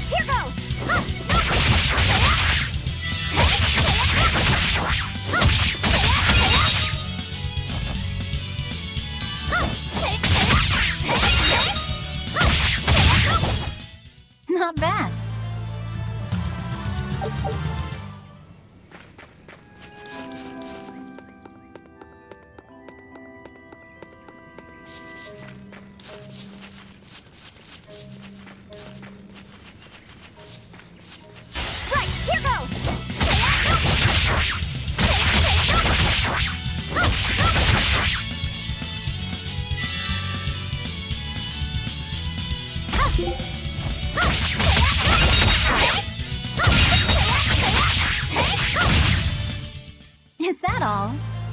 here goes! Not bad. Right, here goes! Is that all?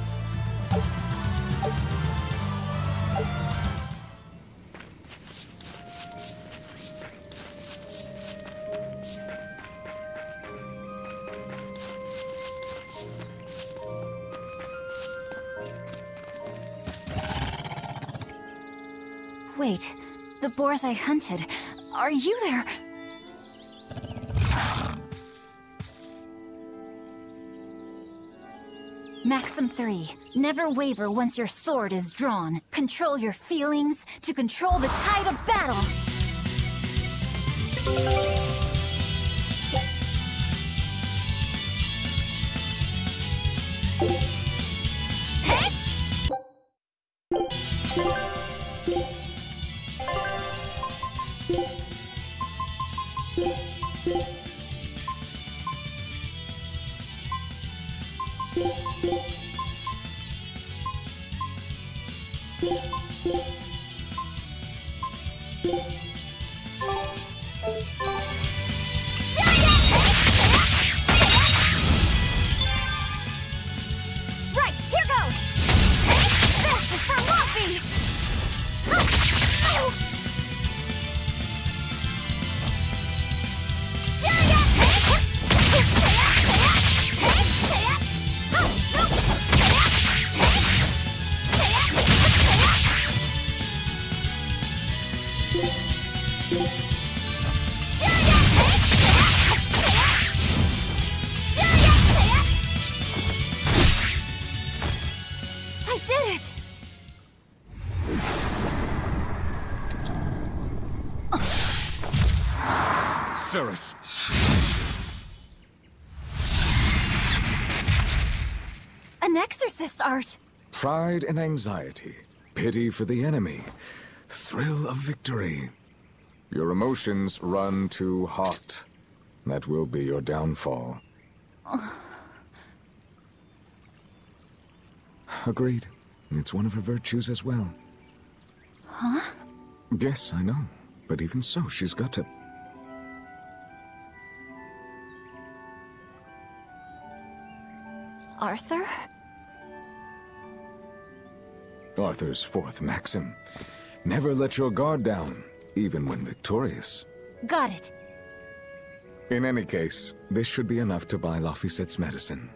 Wait, the boars I hunted. Are you there? Maxim 3. Never waver once your sword is drawn. Control your feelings to control the tide of battle. Right, here goes! This is for Luffy! I did it! Cirrus! An exorcist art! Pride and anxiety, pity for the enemy, thrill of victory. Your emotions run too hot. That will be your downfall. Agreed. It's one of her virtues as well. Huh? Yes, I know. But even so, she's got to... Arthur? Arthur's fourth maxim. Never let your guard down, even when victorious. Got it. In any case, this should be enough to buy Laphicet's medicine.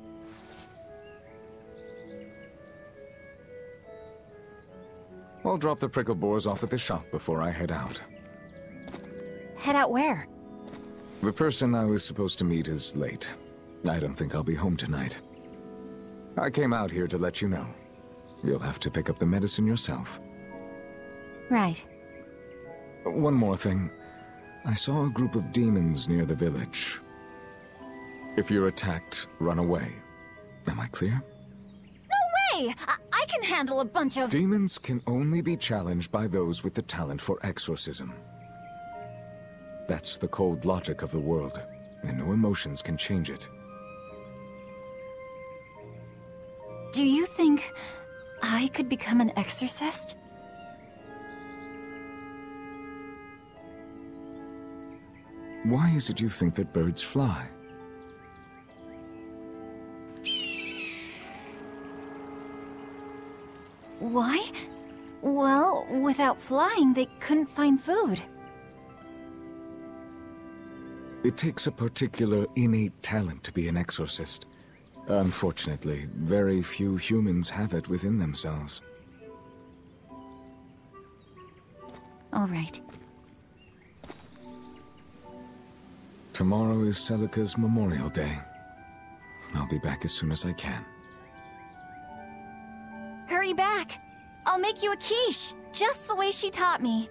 I'll drop the prickle boars off at the shop before I head out. Head out where? The person I was supposed to meet is late. I don't think I'll be home tonight. I came out here to let you know. You'll have to pick up the medicine yourself. Right. One more thing. I saw a group of demons near the village. If you're attacked, run away. Am I clear? No way! I can handle a bunch of... Demons can only be challenged by those with the talent for exorcism. That's the cold logic of the world, and no emotions can change it. Do you think I could become an exorcist? Why is it you think that birds fly? Why? Well, without flying, they couldn't find food. It takes a particular innate talent to be an exorcist. Unfortunately, very few humans have it within themselves. All right. Tomorrow is Celica's Memorial Day. I'll be back as soon as I can. Hurry back! I'll make you a quiche, just the way she taught me.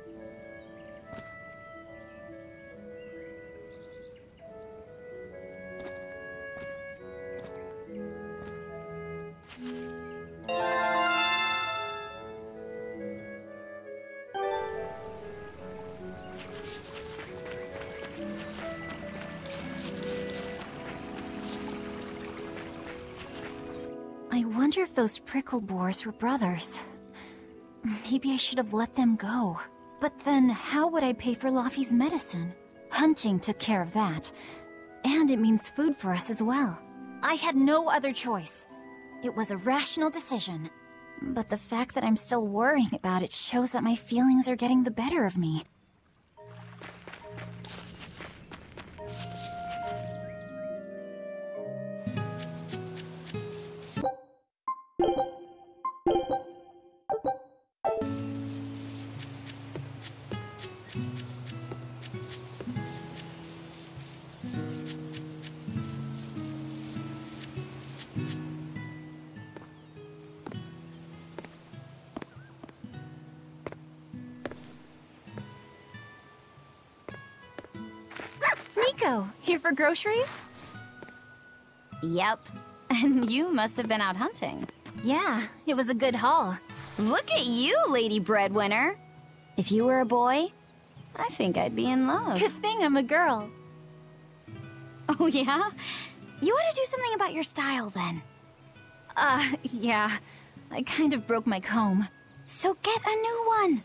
I wonder if those prickle boars were brothers. Maybe I should have let them go. But then, how would I pay for Laufey's medicine? Hunting took care of that. And it means food for us as well. I had no other choice. It was a rational decision. But the fact that I'm still worrying about it shows that my feelings are getting the better of me. Nico, here for groceries? Yep. And you must have been out hunting. Yeah, it was a good haul. Look at you, Lady Breadwinner. If you were a boy, I think I'd be in love. Good thing I'm a girl. Oh, yeah? You ought to do something about your style, then. Yeah. I kind of broke my comb. So get a new one.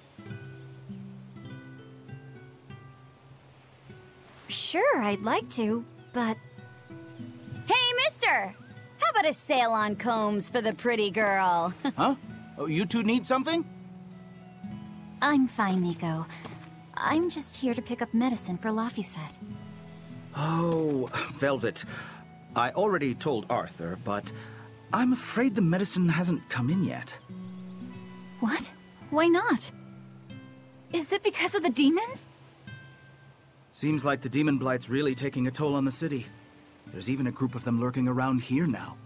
Sure, I'd like to, but... Hey, mister! How about a sale on combs for the pretty girl? Huh? Oh, you two need something? I'm fine, Nico. I'm just here to pick up medicine for Laufey said. Oh, Velvet. I already told Arthur, but I'm afraid the medicine hasn't come in yet. What? Why not? Is it because of the demons? Seems like the demon blight's really taking a toll on the city. There's even a group of them lurking around here now.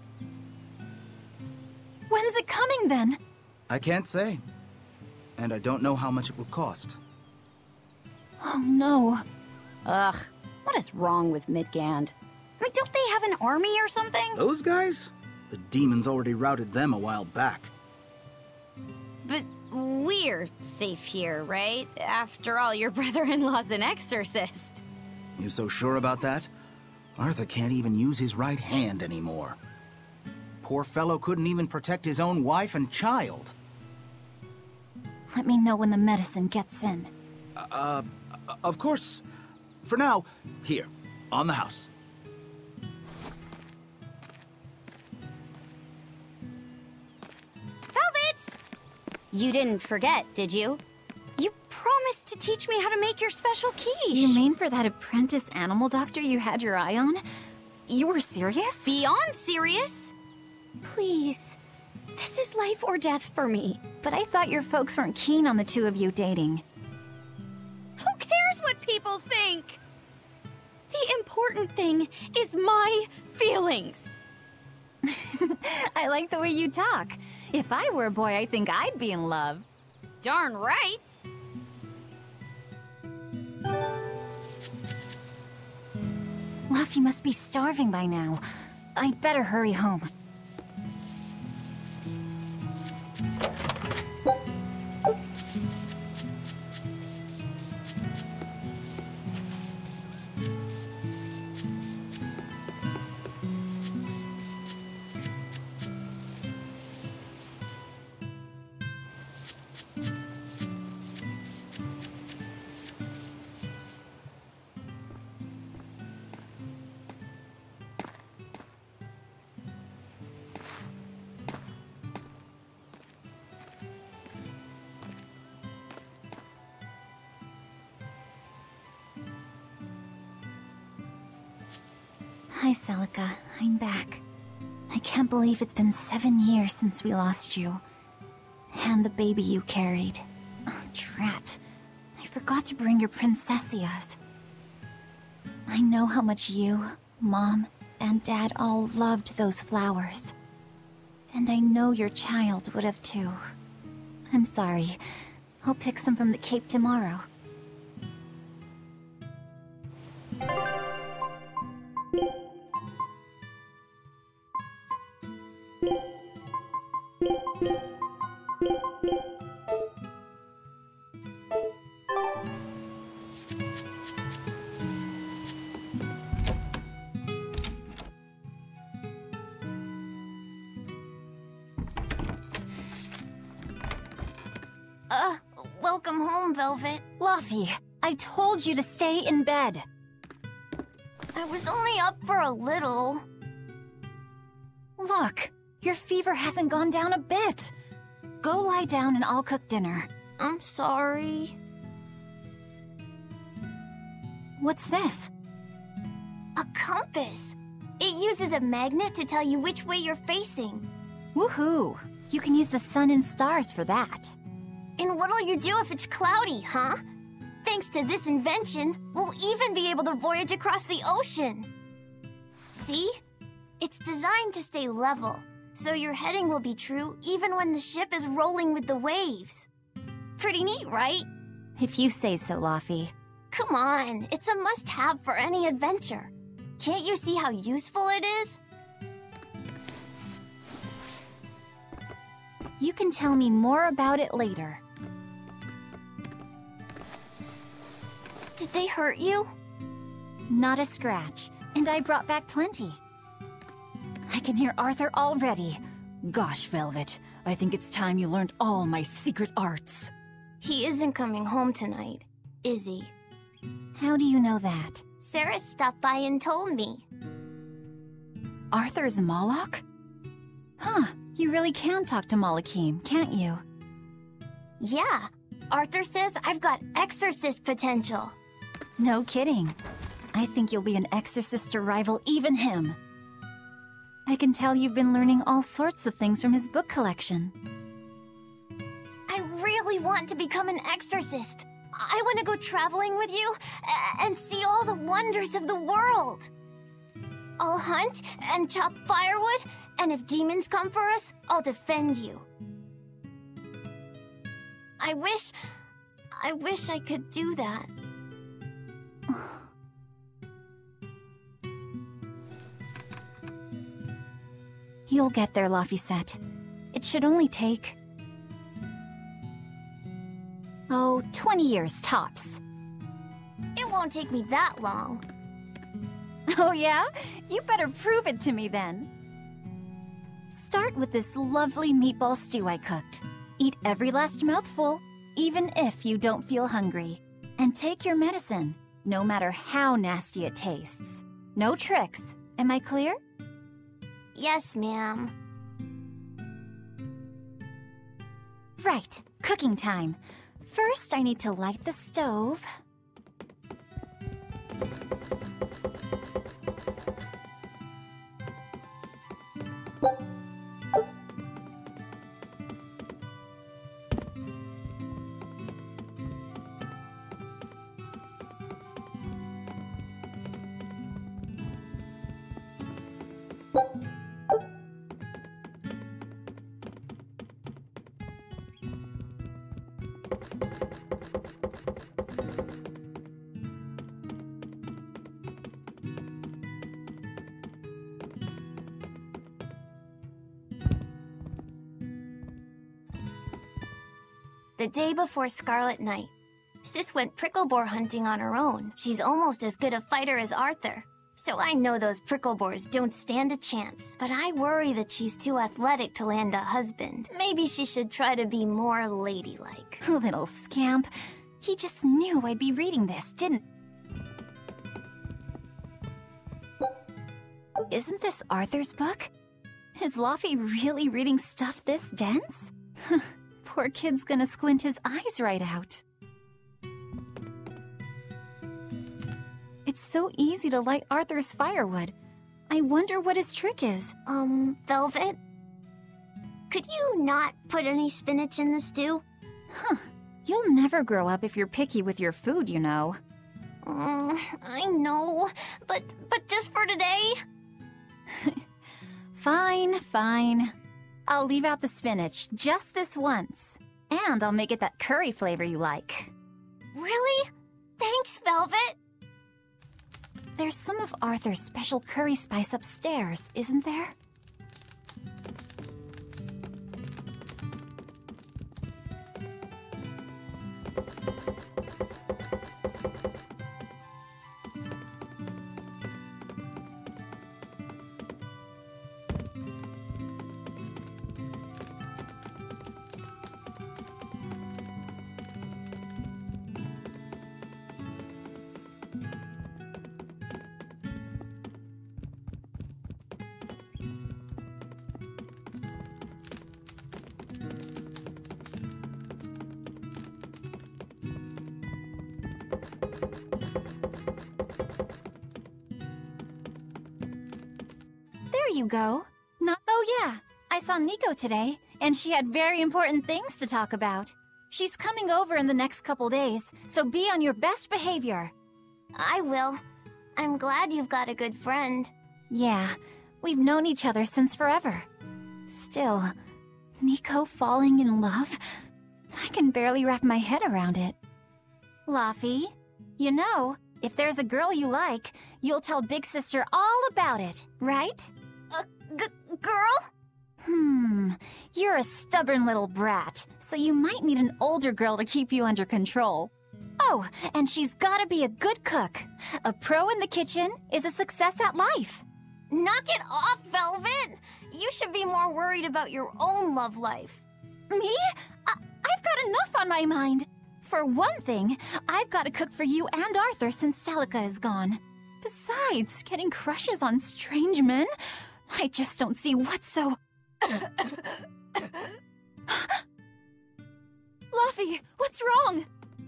When's it coming, then? I can't say. And I don't know how much it will cost. Oh, no. Ugh, what is wrong with Midgand? I mean, don't they have an army or something? Those guys? The demons already routed them a while back. But we're safe here, right? After all, your brother-in-law's an exorcist. You so sure about that? Arthur can't even use his right hand anymore. Poor fellow couldn't even protect his own wife and child. Let me know when the medicine gets in. Of course. For now, here, on the house. Velvet! You didn't forget, did you? You promised to teach me how to make your special quiche. You mean for that apprentice animal doctor you had your eye on? You were serious? Beyond serious? Please. This is life or death for me. But I thought your folks weren't keen on the two of you dating. Who cares what people think? The important thing is my feelings. I like the way you talk. If I were a boy, I think I'd be in love. Darn right. Laufey must be starving by now. I'd better hurry home. Hi, Celica. I'm back. I can't believe it's been 7 years since we lost you. And the baby you carried. Oh, drat. I forgot to bring your princessias. I know how much you, Mom, and Dad all loved those flowers. And I know your child would have too. I'm sorry. I'll pick some from the Cape tomorrow. Welcome home, Velvet. Luffy, I told you to stay in bed. I was only up for a little. Look, your fever hasn't gone down a bit. Go lie down and I'll cook dinner. I'm sorry. What's this? A compass. It uses a magnet to tell you which way you're facing. Woohoo! You can use the sun and stars for that. And what'll you do if it's cloudy, huh? Thanks to this invention, we'll even be able to voyage across the ocean. See? It's designed to stay level, so your heading will be true even when the ship is rolling with the waves. Pretty neat, right? If you say so, Luffy. Come on, it's a must-have for any adventure. Can't you see how useful it is? You can tell me more about it later. Did they hurt you? Not a scratch, and I brought back plenty. I can hear Arthur already. Gosh, Velvet, I think it's time you learned all my secret arts. He isn't coming home tonight, is he? How do you know that? Sarah stopped by and told me. Arthur's Moloch? Huh, you really can talk to Malakim, can't you? Yeah, Arthur says I've got exorcist potential. No kidding. I think you'll be an exorcist to rival even him. I can tell you've been learning all sorts of things from his book collection. I really want to become an exorcist. I want to go traveling with you and see all the wonders of the world. I'll hunt and chop firewood, and if demons come for us, I'll defend you. I wish I could do that. You'll get there, Laphicet. It should only take... 20 years tops. It won't take me that long. Oh yeah? You better prove it to me then. Start with this lovely meatball stew I cooked. Eat every last mouthful, even if you don't feel hungry. And take your medicine, no matter how nasty it tastes. No tricks. Am I clear? Yes, ma'am. Right, cooking time. First, I need to light the stove. The day before Scarlet Night, Sis went prickle-boar hunting on her own. She's almost as good a fighter as Arthur. So I know those prickle-boars don't stand a chance. But I worry that she's too athletic to land a husband. Maybe she should try to be more ladylike. Little scamp. He just knew I'd be reading this, didn't... Isn't this Arthur's book? Is Laufey really reading stuff this dense? Poor kid's gonna squint his eyes right out. It's so easy to light Arthur's firewood. I wonder what his trick is. Velvet? Could you not put any spinach in the stew? Huh. You'll never grow up if you're picky with your food, you know. I know, but just for today? Fine, fine. I'll leave out the spinach just this once. And I'll make it that curry flavor you like. Really? Thanks, Velvet. There's some of Arthur's special curry spice upstairs, isn't there? There you go. Oh yeah, I saw Nico today, and she had very important things to talk about. She's coming over in the next couple days, so be on your best behavior. I will. I'm glad you've got a good friend. Yeah, we've known each other since forever. Still, Nico falling in love? I can barely wrap my head around it. Laufey, you know, if there's a girl you like, you'll tell Big Sister all about it, right? Girl? You're a stubborn little brat, so you might need an older girl to keep you under control. Oh, and she's gotta be a good cook. A pro in the kitchen is a success at life. Knock it off, Velvet! You should be more worried about your own love life. Me? I've got enough on my mind. For one thing, I've got to cook for you and Arthur since Celica is gone. Besides, getting crushes on strange men? I just don't see what's so... Laufey, what's wrong?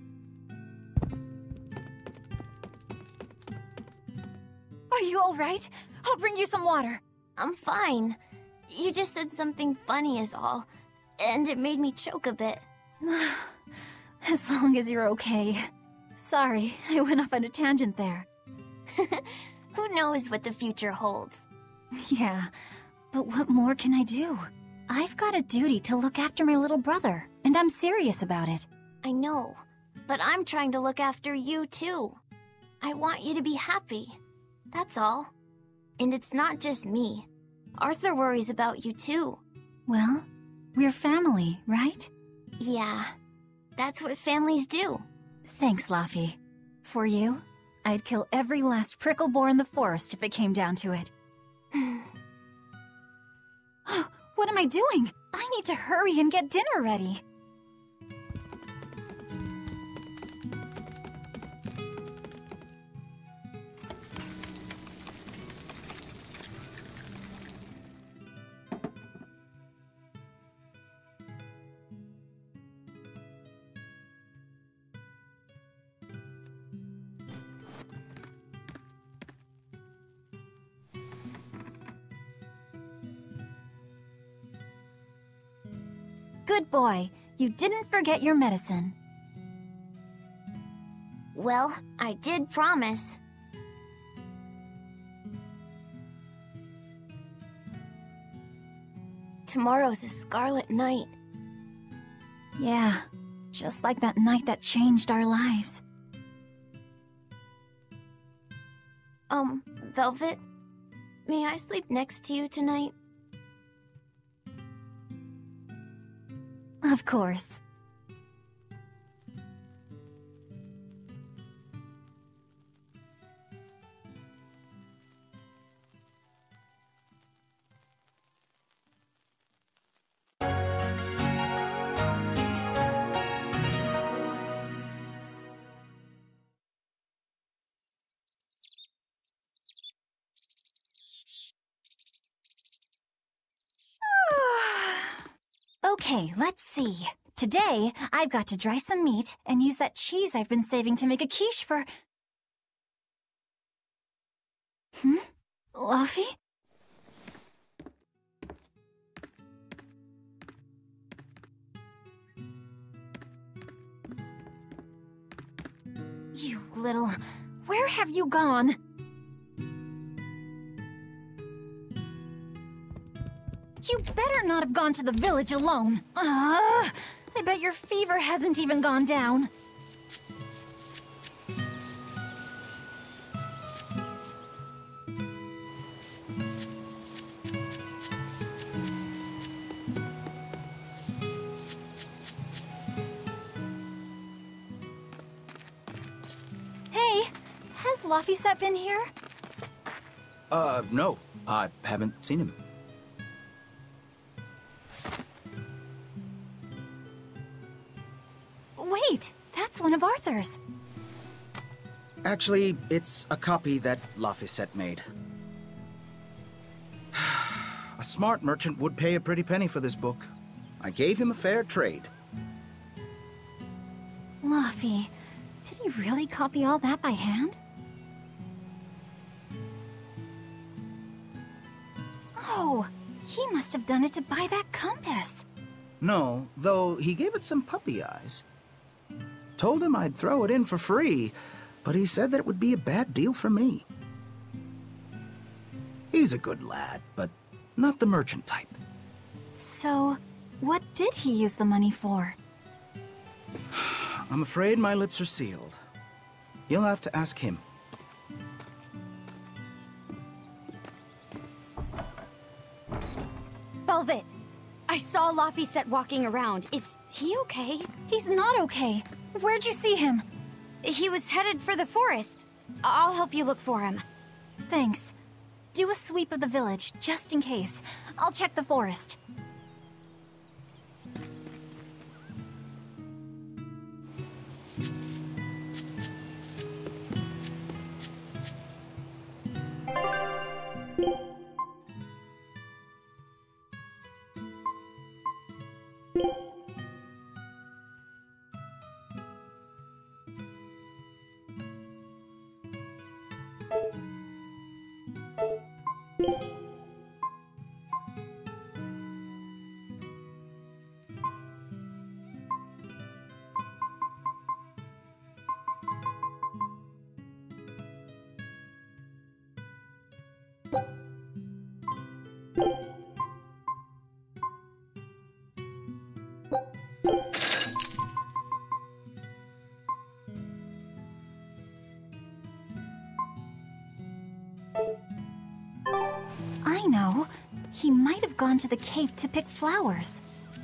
Are you all right? I'll bring you some water. I'm fine. You just said something funny is all, and it made me choke a bit. As long as you're okay. Sorry, I went off on a tangent there. Who knows what the future holds? Yeah, but what more can I do? I've got a duty to look after my little brother, and I'm serious about it. I know, but I'm trying to look after you too. I want you to be happy. That's all. And it's not just me. Arthur worries about you too. Well, we're family, right? Yeah, that's what families do. Thanks, Laufey. For you, I'd kill every last prickle boar in the forest if it came down to it. What am I doing? I need to hurry and get dinner ready. Good boy. You didn't forget your medicine. Well, I did promise. Tomorrow's a scarlet night. Yeah, just like that night that changed our lives. Velvet, may I sleep next to you tonight? Of course. Okay, let's see. Today, I've got to dry some meat and use that cheese I've been saving to make a quiche for... Laufey? You little... where have you gone? You better not have gone to the village alone. I bet your fever hasn't even gone down. Hey, has Laphicet been here? No. I haven't seen him. Wait, that's one of Arthur's. Actually, it's a copy that Laphicet made. A smart merchant would pay a pretty penny for this book. I gave him a fair trade. Laphi, did he really copy all that by hand? Oh, he must have done it to buy that compass. No, though he gave it some puppy eyes. Told him I'd throw it in for free, but he said that it would be a bad deal for me. He's a good lad, but not the merchant type. So, what did he use the money for? I'm afraid my lips are sealed. You'll have to ask him. Velvet, I saw Laphicet walking around. Is he okay? He's not okay. Where'd you see him? He was headed for the forest. I'll help you look for him. Thanks. Do a sweep of the village, just in case. I'll check the forest. I know. He might have gone to the cave to pick flowers.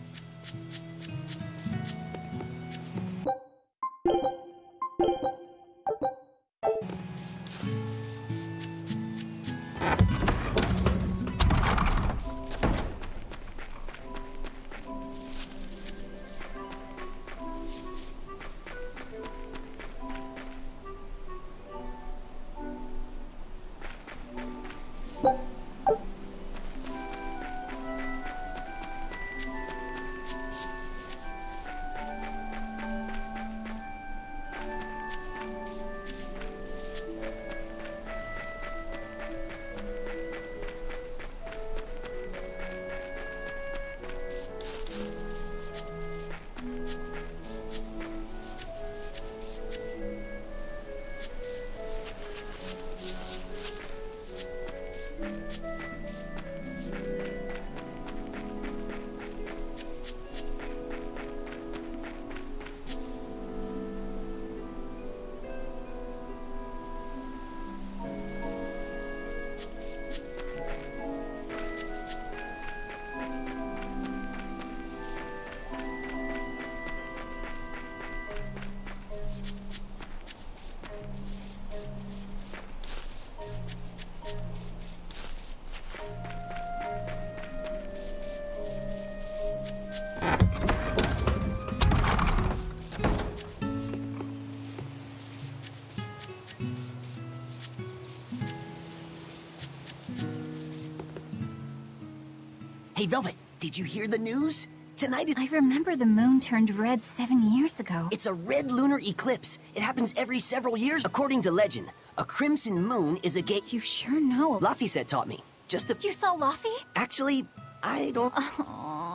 Hey, Velvet, did you hear the news? Tonight is... I remember the moon turned red 7 years ago. It's a red lunar eclipse. It happens every several years. According to legend, a crimson moon is a gate... You sure know. Laphicet taught me. Just a... You saw Laphi? Actually, I don't... Aww.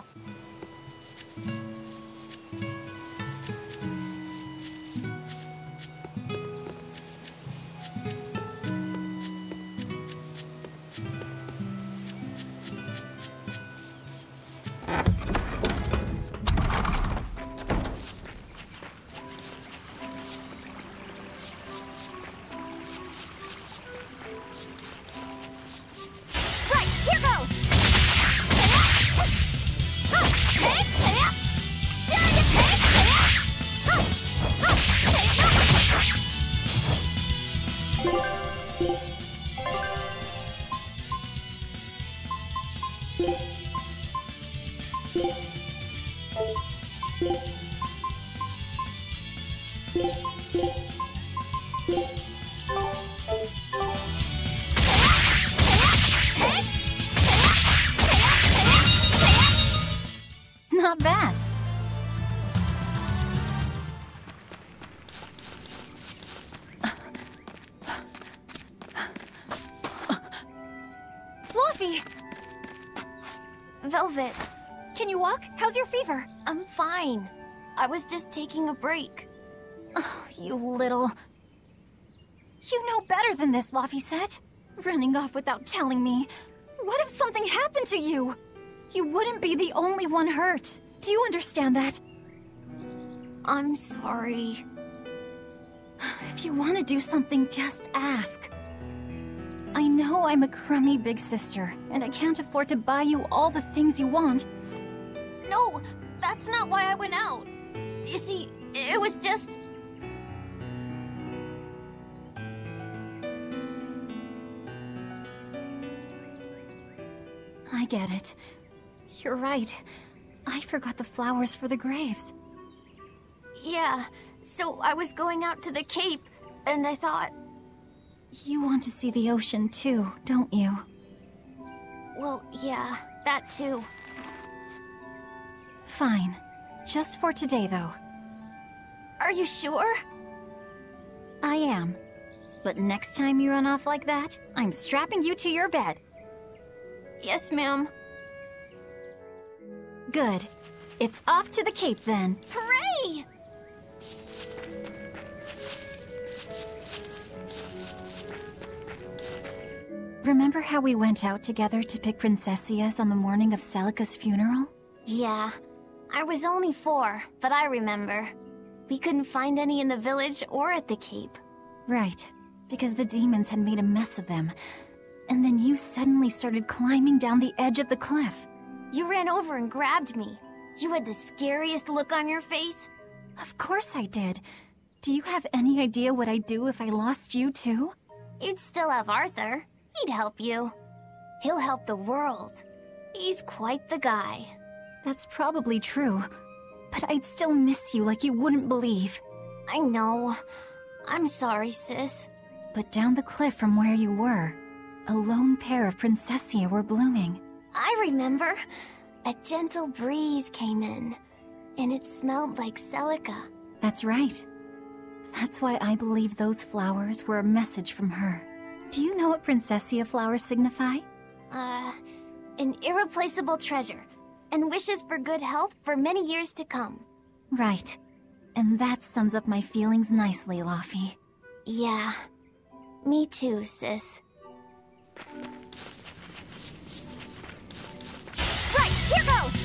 Not bad. Fluffy! Velvet, Can you walk? How's your fever? I'm fine. I was just taking a break. You little... You know better than this, Laphicet. Running off without telling me. What if something happened to you? You wouldn't be the only one hurt. Do you understand that? I'm sorry. If you want to do something, just ask. I know I'm a crummy big sister, and I can't afford to buy you all the things you want. No, that's not why I went out. You see, it was just... I get it. You're right. I forgot the flowers for the graves. Yeah, so I was going out to the Cape, and I thought... You want to see the ocean too, don't you? Well, yeah, that too. Fine. Just for today, though. Are you sure? I am. But next time you run off like that, I'm strapping you to your bed. Yes, ma'am. Good. It's off to the Cape then. Hooray! Remember how we went out together to pick princessias on the morning of Celica's funeral? Yeah, I was only 4, but I remember. We couldn't find any in the village or at the Cape. Right, because the demons had made a mess of them. And then you suddenly started climbing down the edge of the cliff. You ran over and grabbed me. You had the scariest look on your face. Of course I did. Do you have any idea what I'd do if I lost you too? You'd still have Arthur. He'd help you. He'll help the world. He's quite the guy. That's probably true. But I'd still miss you like you wouldn't believe. I know. I'm sorry, sis. But down the cliff from where you were, a lone pair of Princessia were blooming. I remember. A gentle breeze came in, and it smelled like Celica. That's right. That's why I believe those flowers were a message from her. Do you know what Princessia flowers signify? An irreplaceable treasure, and wishes for good health for many years to come. Right. And that sums up my feelings nicely, Laphi. Yeah. Me too, sis. Right, here goes!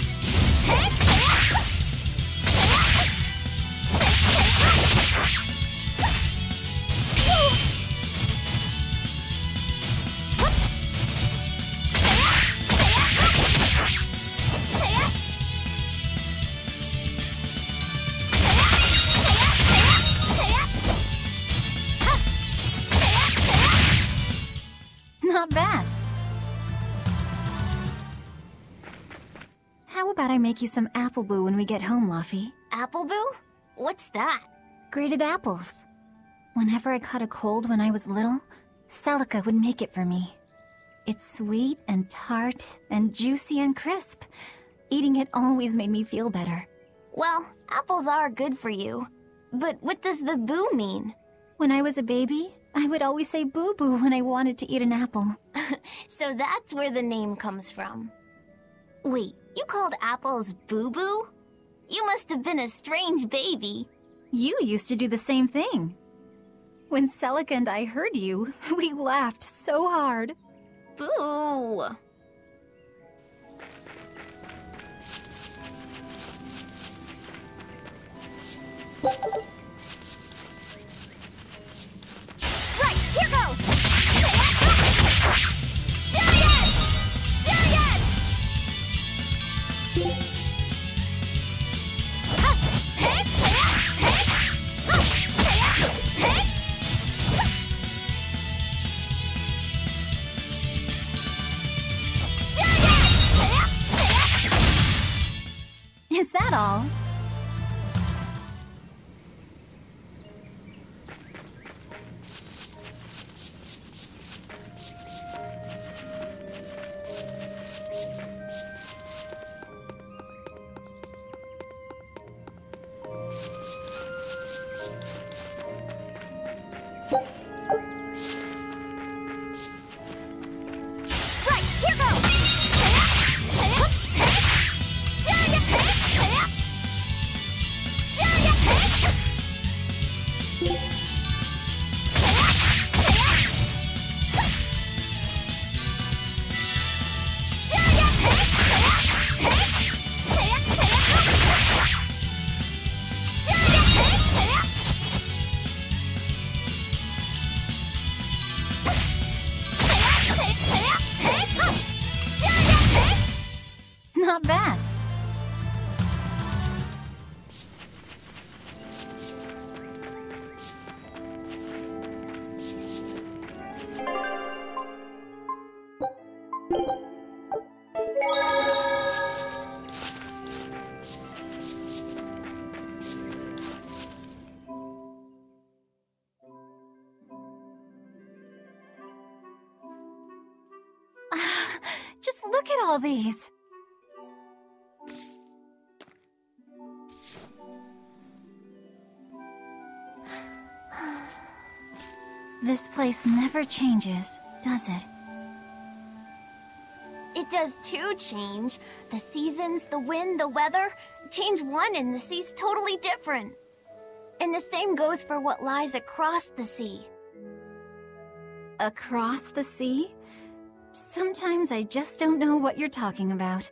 Not bad. How about I make you some apple boo when we get home, Laphi? Appleboo? What's that? Grated apples. Whenever I caught a cold when I was little, Celica would make it for me. It's sweet and tart and juicy and crisp. Eating it always made me feel better. Well, apples are good for you. But what does the boo mean? When I was a baby, I would always say boo-boo when I wanted to eat an apple. So that's where the name comes from. Wait, you called apples boo-boo? You must have been a strange baby. You used to do the same thing. When Celica and I heard you, we laughed so hard. Boo! Right, here goes! Serious! Serious! Just look at all these! This place never changes, does it? It does too change. The seasons, the wind, the weather. Change one and the sea's totally different. And the same goes for what lies across the sea. Across the sea? Sometimes I just don't know what you're talking about.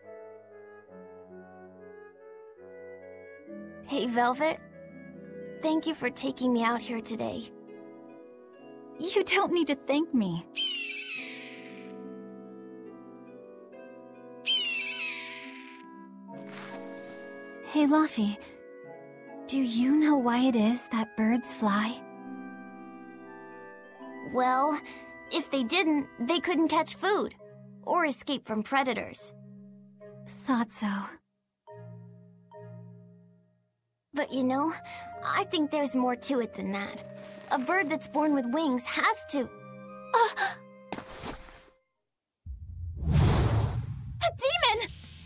Hey, Velvet. Thank you for taking me out here today. You don't need to thank me. Hey, Laufey. Do you know why it is that birds fly? Well, if they didn't, they couldn't catch food. Or escape from predators. Thought so. But you know, I think there's more to it than that. A bird that's born with wings has to... A demon!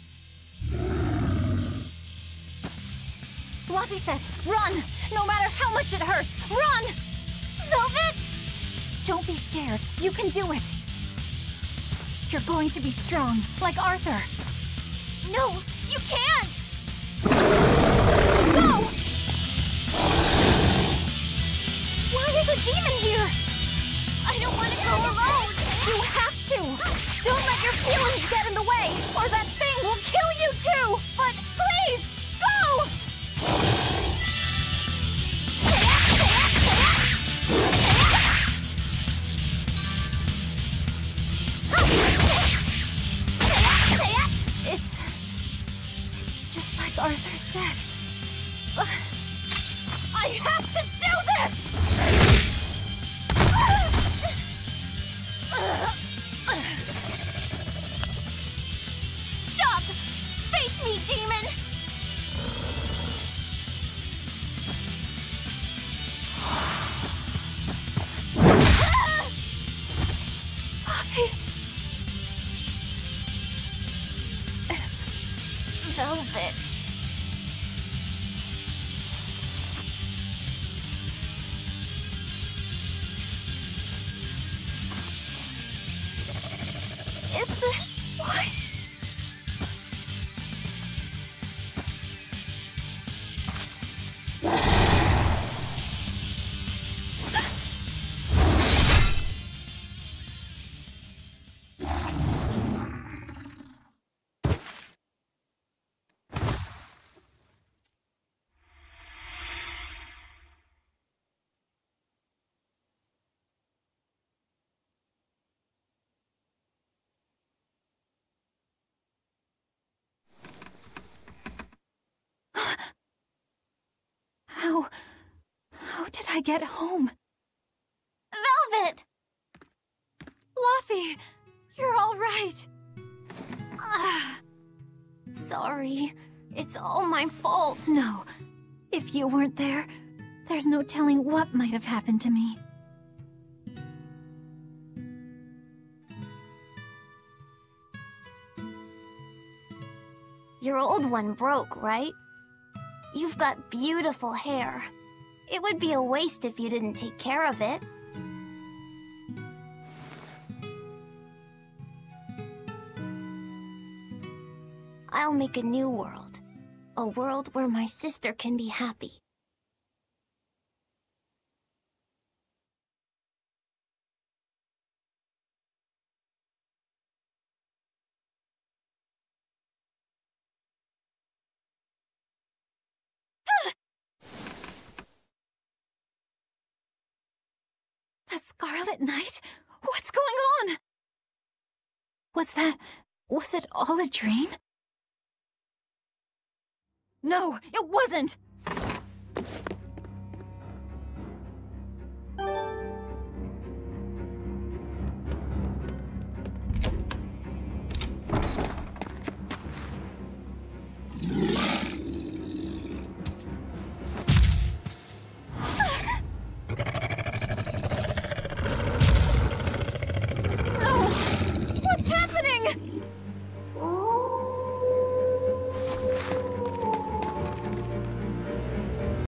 Laufey, run! No matter how much it hurts, run! Velvet! Don't be scared. You can do it. You're going to be strong, like Arthur. No, you can't! Go! Why is a demon here? I don't want to go alone! You have to! Don't let your feelings get in the way, or that thing will kill you too! But please, go! It's just like Arthur said. I have to do this! Stop! Face me, demon! Velvet. Is this why? How did I get home? Velvet! Laufey, you're all right. Sorry. It's all my fault. No, if you weren't there, there's no telling what might have happened to me. Your old one broke, right? You've got beautiful hair. It would be a waste if you didn't take care of it. I'll make a new world. A world where my sister can be happy. The Scarlet Knight? What's going on? Was it all a dream? No, it wasn't!